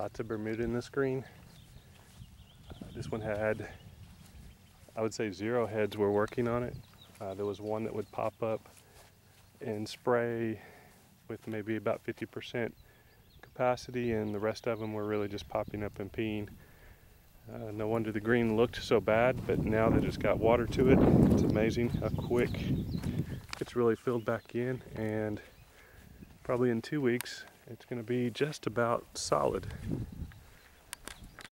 lots of Bermuda in this green. This one had, I would say, 0 heads were working on it. There was one that would pop up and spray with maybe about 50% capacity, and the rest of them were really just popping up and peeing. No wonder the green looked so bad, but now that it's got water to it, it's amazing how quick it's really filled back in, and probably in 2 weeks it's going to be just about solid.